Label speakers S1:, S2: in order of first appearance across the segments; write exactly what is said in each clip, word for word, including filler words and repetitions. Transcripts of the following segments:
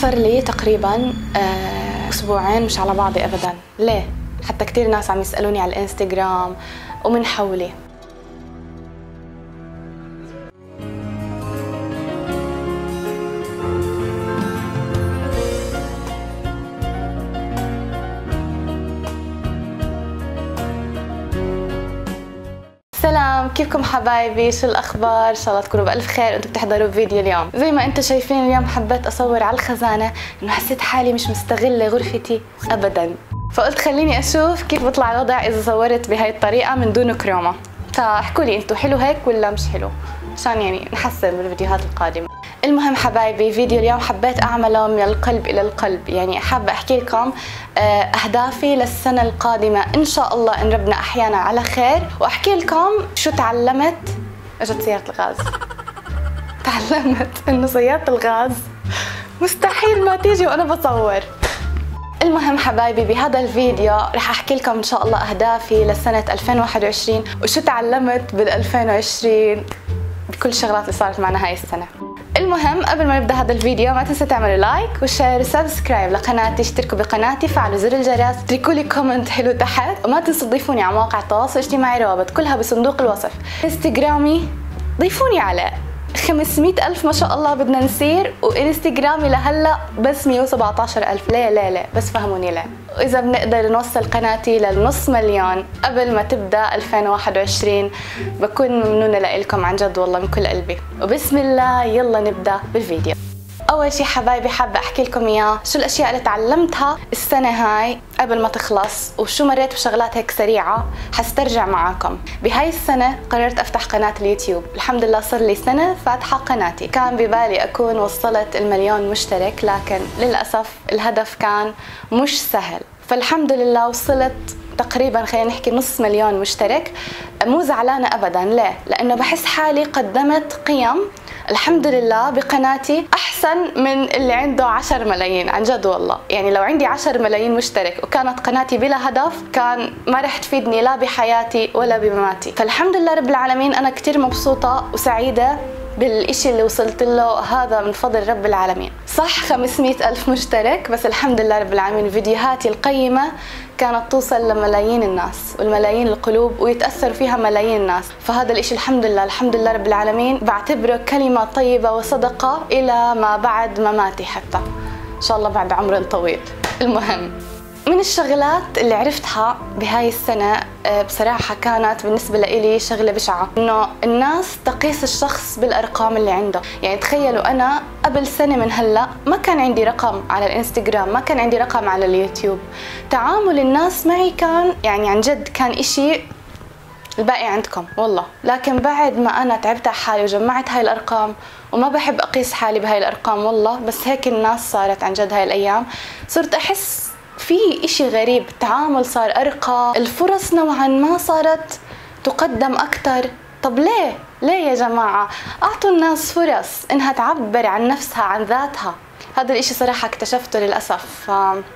S1: صار لي تقريبا آه اسبوعين مش على بعضي ابدا. ليه؟ حتى كتير ناس عم يسألوني على الانستغرام ومن حولي. سلام، كيفكم حبايبي؟ شو الاخبار؟ ان شاء الله تكونوا بالف خير وانتم بتحضروا فيديو اليوم. زي ما انتم شايفين اليوم حبيت اصور على الخزانه، انه حسيت حالي مش مستغله غرفتي ابدا، فقلت خليني اشوف كيف بيطلع الوضع اذا صورت بهاي الطريقه من دون كروما. فاحكوا لي انتم حلو هيك ولا مش حلو، عشان يعني نحسن بالفيديوهات القادمه. المهم حبايبي، فيديو اليوم حبيت اعمله من القلب الى القلب، يعني حابه احكي لكم اهدافي للسنه القادمه ان شاء الله ان ربنا احيانا على خير، واحكي لكم شو تعلمت. اجت سياره الغاز. تعلمت انه سياره الغاز مستحيل ما تيجي وانا بصور. المهم حبايبي، بهذا الفيديو رح احكي لكم ان شاء الله اهدافي لسنه ألفين وواحد وعشرين وشو تعلمت بال ألفين وعشرين بكل الشغلات اللي صارت معنا هاي السنه. المهم قبل ما نبدا هذا الفيديو ما تنسوا تعملوا لايك وشير وسبسكرايب لقناتي، اشتركوا بقناتي، فعلوا زر الجرس، اتركوا لي كومنت حلو تحت، وما تنسوا تضيفوني على مواقع التواصل الاجتماعي، روابط كلها بصندوق الوصف. انستغرامي ضيفوني على خمسمية ألف ما شاء الله بدنا نصير، وانستغرامي لهلا بس مية وسبعة عشر ألف. ليه ليه ليه بس فهموني ليه. وإذا بنقدر نوصل قناتي للنص مليون قبل ما تبدأ ألفين وواحد وعشرين بكون ممنونة لإلكم عن جد والله من كل قلبي. وبسم الله يلا نبدأ بالفيديو. أول شي حبايبي حابة أحكي لكم إياه شو الأشياء اللي تعلمتها السنة هاي قبل ما تخلص، وشو مريت بشغلات هيك سريعة حسترجع معاكم. بهاي السنة قررت أفتح قناة اليوتيوب، الحمد لله صار لي سنة فاتحة قناتي. كان ببالي أكون وصلت المليون مشترك، لكن للأسف الهدف كان مش سهل، فالحمد لله وصلت تقريبا خلينا نحكي نص مليون مشترك. مو زعلانة أبدا. ليه؟ لأنه بحس حالي قدمت قيم الحمد لله بقناتي أحسن من اللي عنده عشر ملايين عن جد والله. يعني لو عندي عشر ملايين مشترك وكانت قناتي بلا هدف كان ما رح تفيدني لا بحياتي ولا بمماتي. فالحمد لله رب العالمين أنا كتير مبسوطة وسعيدة بالإشي اللي وصلت له، هذا من فضل رب العالمين. صح خمسمية ألف مشترك، بس الحمد لله رب العالمين فيديوهاتي القيمة كانت توصل لملايين الناس والملايين القلوب ويتأثر فيها ملايين الناس، فهذا الإشي الحمد لله الحمد لله رب العالمين بعتبره كلمة طيبة وصدقة إلى ما بعد مماتي، حتى إن شاء الله بعد عمر طويل. المهم من الشغلات اللي عرفتها بهاي السنة بصراحة كانت بالنسبة لإلي شغلة بشعة، إنه الناس تقيس الشخص بالأرقام اللي عنده. يعني تخيلوا أنا قبل سنة من هلأ ما كان عندي رقم على الإنستغرام، ما كان عندي رقم على اليوتيوب، تعامل الناس معي كان يعني عن جد كان إشي الباقي عندكم والله. لكن بعد ما أنا تعبت على حالي وجمعت هاي الأرقام، وما بحب أقيس حالي بهاي الأرقام والله، بس هيك الناس صارت عن جد هاي الأيام، صرت أحس في إشي غريب، التعامل صار أرقى، الفرص نوعا ما صارت تقدم أكتر. طب ليه؟ ليه يا جماعة؟ أعطوا الناس فرص إنها تعبر عن نفسها عن ذاتها. هذا الإشي صراحة اكتشفته للأسف.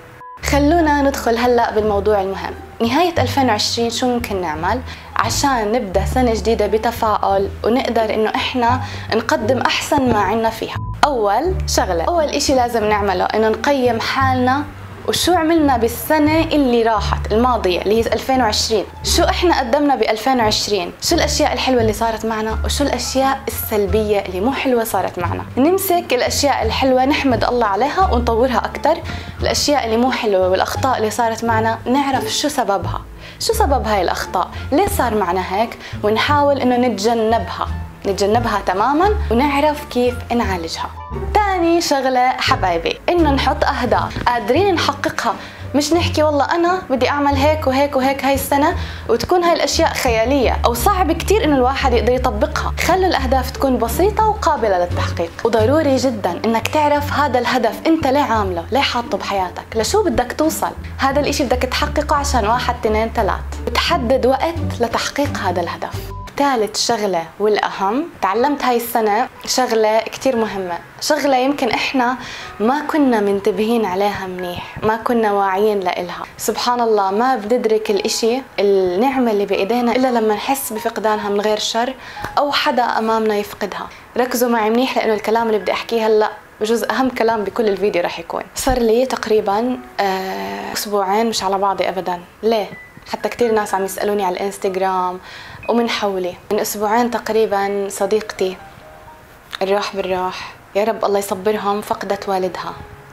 S1: خلونا ندخل هلأ بالموضوع المهم. نهاية ألفين وعشرين شو ممكن نعمل عشان نبدأ سنة جديدة بتفاؤل ونقدر إنه إحنا نقدم أحسن ما عنا فيها؟ أول شغلة، أول إشي لازم نعمله إنه نقيم حالنا وشو عملنا بالسنة اللي راحت الماضية اللي هي ألفين وعشرين. شو احنا قدمنا ب ألفين وعشرين، شو الاشياء الحلوة اللي صارت معنا وشو الاشياء السلبية اللي مو حلوة صارت معنا. نمسك الاشياء الحلوة نحمد الله عليها ونطورها اكتر، الاشياء اللي مو حلوة والاخطاء اللي صارت معنا نعرف شو سببها، شو سبب هاي الاخطاء، ليه صار معنا هيك، ونحاول انه نتجنبها نتجنبها تماما ونعرف كيف نعالجها. تاني شغلة حبايبي إنه نحط أهداف قادرين نحققها، مش نحكي والله أنا بدي أعمل هيك وهيك وهيك هاي السنة وتكون هاي الأشياء خيالية أو صعب كتير إنه الواحد يقدر يطبقها. خلوا الأهداف تكون بسيطة وقابلة للتحقيق. وضروري جدا إنك تعرف هذا الهدف أنت ليه عامله، ليه حاطه بحياتك، لشو بدك توصل. هذا الإشي بدك تحققه عشان واحد اثنين ثلاث، بتحدد وقت لتحقيق هذا الهدف. ثالث شغلة والأهم تعلمت هاي السنة شغلة كتير مهمة، شغلة يمكن إحنا ما كنا منتبهين عليها منيح، ما كنا واعيين لإلها. سبحان الله ما بندرك الإشي النعمة اللي بإيدينا إلا لما نحس بفقدانها من غير شر أو حدا أمامنا يفقدها. ركزوا معي منيح لأنه الكلام اللي بدي أحكيه هلأ بجوز أهم كلام بكل الفيديو رح يكون. صار لي تقريبا أسبوعين مش على بعضي أبدا. ليه؟ حتى كتير ناس عم يسألوني على الانستغرام ومن حولي. من أسبوعين تقريبا صديقتي الراح بالراح، يا رب الله يصبرهم، فقدت والدها،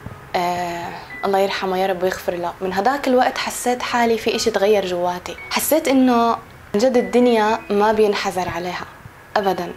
S1: آه الله يرحمه يا رب ويغفر له. من هداك الوقت حسيت حالي في إشي تغير جواتي، حسيت إنه من جد الدنيا ما بينحزر عليها أبدا.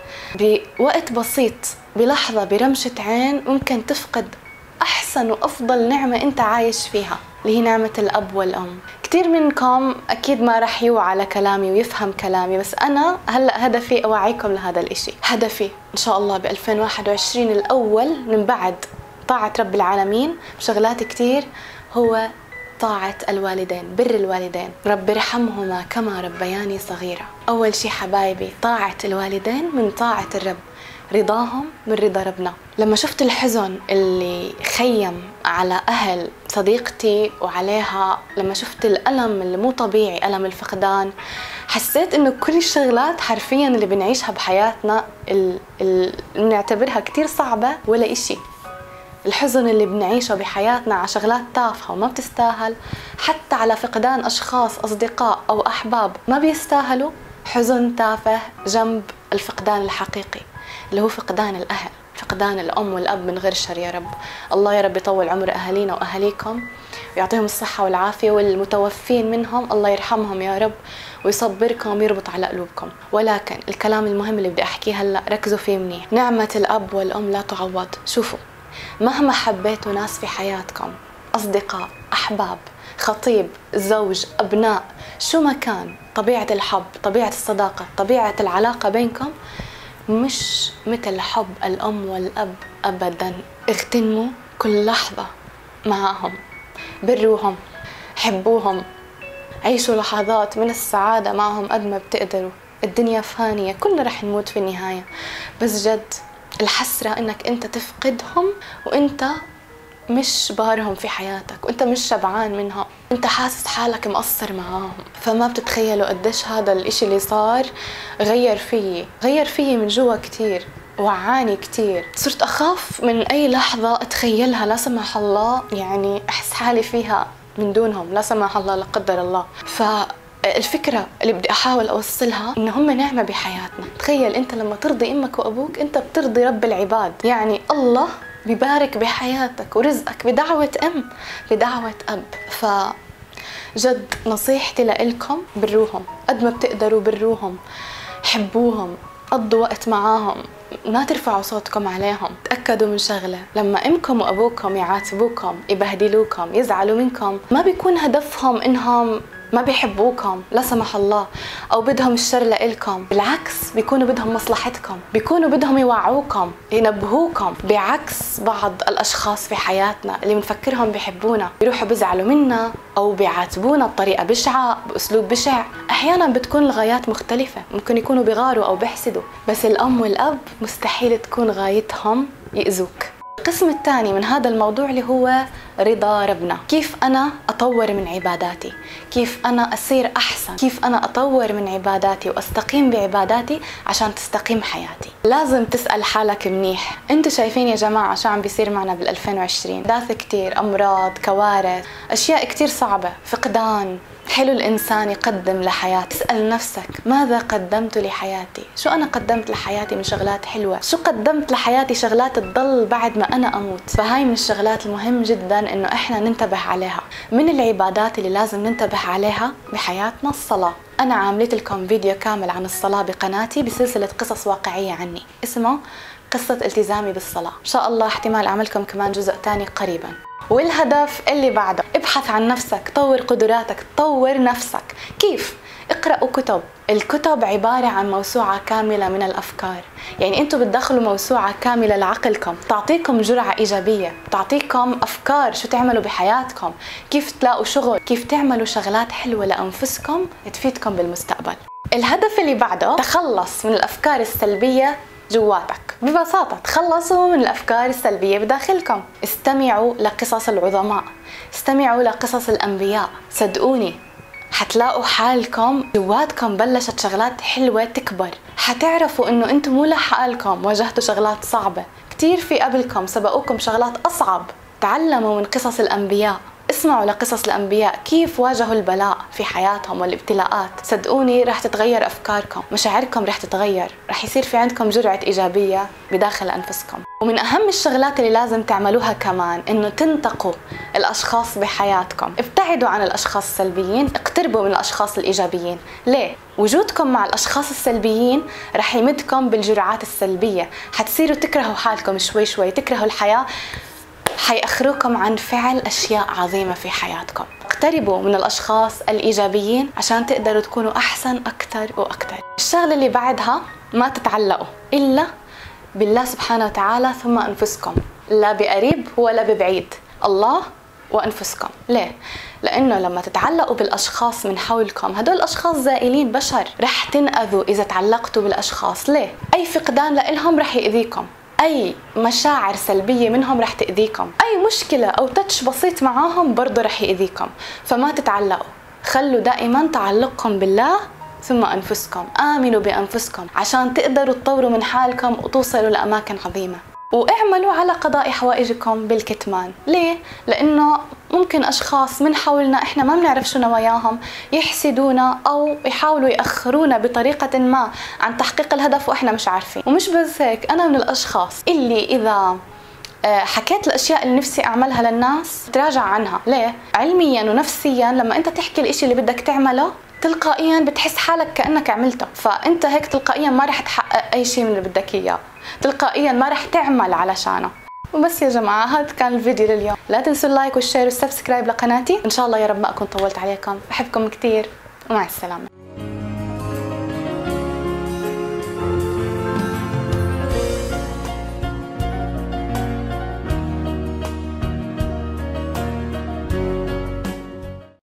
S1: بوقت بسيط، بلحظة، برمشة عين ممكن تفقد أحسن وأفضل نعمة أنت عايش فيها، اللي هي نعمة الأب والأم. كتير منكم أكيد ما رح يوعى على كلامي ويفهم كلامي، بس أنا هلأ هدفي أوعيكم لهذا الإشي. هدفي إن شاء الله ب ألفين وواحد وعشرين الأول من بعد طاعة رب العالمين بشغلات كتير هو طاعة الوالدين، بر الوالدين. رب ارحمهما كما ربياني صغيرة. أول شي حبايبي طاعة الوالدين من طاعة الرب، رضاهم من رضا ربنا. لما شفت الحزن اللي خيم على أهل صديقتي وعليها، لما شفت الألم اللي مو طبيعي، ألم الفقدان، حسيت إنه كل الشغلات حرفياً اللي بنعيشها بحياتنا اللي بنعتبرها كتير صعبة ولا إشي. الحزن اللي بنعيشه بحياتنا على شغلات تافهة وما بتستاهل، حتى على فقدان أشخاص أصدقاء أو أحباب ما بيستاهلوا، حزن تافه جنب الفقدان الحقيقي اللي هو فقدان الأهل، فقدان الأم والأب من غير شر. يا رب الله يا رب يطول عمر أهالينا وأهاليكم ويعطيهم الصحة والعافية، والمتوفين منهم الله يرحمهم يا رب ويصبركم ويربط على قلوبكم. ولكن الكلام المهم اللي بدي أحكيه هلأ ركزوا فيه منيح. نعمة الأب والأم لا تعوض. شوفوا، مهما حبيتوا ناس في حياتكم، أصدقاء، أحباب، خطيب، زوج، أبناء، شو ما كان، طبيعة الحب، طبيعة الصداقة، طبيعة العلاقة بينكم مش مثل حب الأم والأب أبدا. اغتنموا كل لحظة معهم، بروهم، حبوهم، عيشوا لحظات من السعادة معهم قد ما بتقدروا. الدنيا فانية، كلنا رح نموت في النهاية، بس جد الحسرة انك انت تفقدهم وانت مش بارهم في حياتك، وانت مش شبعان منها، انت حاسس حالك مقصر معاهم. فما بتتخيلوا قديش هذا الاشي اللي صار غير فيي، غير فيي من جوا كتير، وعاني كتير. صرت اخاف من اي لحظة اتخيلها لا سمح الله، يعني احس حالي فيها من دونهم لا سمح الله لا قدر الله. ف الفكرة اللي بدي أحاول أوصلها إن هم نعمة بحياتنا. تخيل أنت لما ترضي أمك وأبوك أنت بترضي رب العباد، يعني الله بيبارك بحياتك ورزقك بدعوة أم، بدعوة أب. فجد نصيحتي لإلكم بروهم قد ما بتقدروا، بروهم، حبوهم، قضوا وقت معاهم، ما ترفعوا صوتكم عليهم. تأكدوا من شغلة، لما أمكم وأبوكم يعاتبوكم، يبهدلوكم، يزعلوا منكم، ما بيكون هدفهم إنهم ما بيحبوكم لا سمح الله أو بدهم الشر لإلكم، بالعكس بيكونوا بدهم مصلحتكم، بيكونوا بدهم يوعوكم، ينبهوكم. بعكس بعض الأشخاص في حياتنا اللي بنفكرهم بيحبونا بيروحوا بيزعلوا منا أو بيعاتبونا بطريقة بشعة، بأسلوب بشع. أحيانا بتكون الغايات مختلفة، ممكن يكونوا بيغاروا أو بيحسدوا، بس الأم والأب مستحيل تكون غايتهم يأذوك. القسم الثاني من هذا الموضوع اللي هو رضا ربنا. كيف أنا أطور من عباداتي، كيف أنا أصير أحسن، كيف أنا أطور من عباداتي وأستقيم بعباداتي عشان تستقيم حياتي. لازم تسأل حالك منيح، أنتوا شايفين يا جماعة شو عم بيصير معنا بالألفين وعشرين؟ أحداث كتير، أمراض، كوارث، أشياء كتير صعبة، فقدان. حلو الإنسان يقدم لحياته. اسأل نفسك ماذا قدمت لحياتي؟ شو أنا قدمت لحياتي من شغلات حلوة؟ شو قدمت لحياتي شغلات تضل بعد ما أنا أموت؟ فهاي من الشغلات المهم جدا إنه إحنا ننتبه عليها. من العبادات اللي لازم ننتبه عليها بحياتنا الصلاة. أنا عاملت لكم فيديو كامل عن الصلاة بقناتي بسلسلة قصص واقعية عني، اسمه قصة التزامي بالصلاة. إن شاء الله احتمال أعملكم كمان جزء تاني قريبا. والهدف اللي بعده، ابحث عن نفسك، طور قدراتك، طور نفسك. كيف؟ اقرأوا كتب. الكتب عبارة عن موسوعة كاملة من الأفكار، يعني أنتوا بتدخلوا موسوعة كاملة لعقلكم، تعطيكم جرعة إيجابية، تعطيكم أفكار شو تعملوا بحياتكم، كيف تلاقوا شغل، كيف تعملوا شغلات حلوة لأنفسكم تفيدكم بالمستقبل. الهدف اللي بعده، تخلص من الأفكار السلبية جواتك. ببساطة تخلصوا من الأفكار السلبية بداخلكم. استمعوا لقصص العظماء، استمعوا لقصص الأنبياء، صدقوني حتلاقوا حالكم جواتكم بلشت شغلات حلوة تكبر. حتعرفوا إنه أنتم مو لحالكم واجهتوا شغلات صعبة، كتير في قبلكم سبقوكم شغلات أصعب. تعلموا من قصص الأنبياء، اسمعوا لقصص الأنبياء كيف واجهوا البلاء في حياتهم والابتلاءات. صدقوني رح تتغير أفكاركم، مشاعركم رح تتغير، رح يصير في عندكم جرعة إيجابية بداخل أنفسكم. ومن أهم الشغلات اللي لازم تعملوها كمان إنه تنتقوا الأشخاص بحياتكم. ابتعدوا عن الأشخاص السلبيين، اقتربوا من الأشخاص الإيجابيين. ليه؟ وجودكم مع الأشخاص السلبيين رح يمدكم بالجرعات السلبية، حتصيروا تكرهوا حالكم شوي شوي، تكرهوا الحياة، حيأخروكم عن فعل أشياء عظيمة في حياتكم. اقتربوا من الأشخاص الإيجابيين عشان تقدروا تكونوا أحسن أكتر وأكتر. الشغلة اللي بعدها، ما تتعلقوا إلا بالله سبحانه وتعالى ثم أنفسكم، لا بقريب ولا ببعيد، الله وأنفسكم. ليه؟ لأنه لما تتعلقوا بالأشخاص من حولكم، هدول الأشخاص زائلين، بشر، رح تنأذوا إذا تعلقتوا بالأشخاص. ليه؟ أي فقدان لإلهم رح يأذيكم، أي مشاعر سلبية منهم رح تأذيكم، أي مشكلة أو تاتش بسيط معاهم برضه رح يأذيكم. فما تتعلقوا، خلوا دائما تعلقكم بالله ثم أنفسكم. آمنوا بأنفسكم عشان تقدروا تطوروا من حالكم وتوصلوا لأماكن عظيمة. واعملوا على قضاء حوائجكم بالكتمان. ليه؟ لأنه ممكن أشخاص من حولنا إحنا ما بنعرف شو نواياهم يحسدونا أو يحاولوا يأخرونا بطريقة ما عن تحقيق الهدف وإحنا مش عارفين. ومش بس هيك، أنا من الأشخاص اللي إذا حكيت الأشياء اللي نفسي أعملها للناس تراجع عنها. ليه؟ علميا ونفسيا لما أنت تحكي الإشي اللي بدك تعمله تلقائيا بتحس حالك كأنك عملته، فأنت هيك تلقائيا ما رح تحقق أي شيء من اللي بدك إياه، تلقائيا ما رح تعمل علشانه. وبس يا جماعة، هذا كان الفيديو لليوم. لا تنسوا اللايك والشير والسبسكرايب لقناتي. إن شاء الله يا رب ما أكون طولت عليكم. بحبكم كتير ومع السلامة.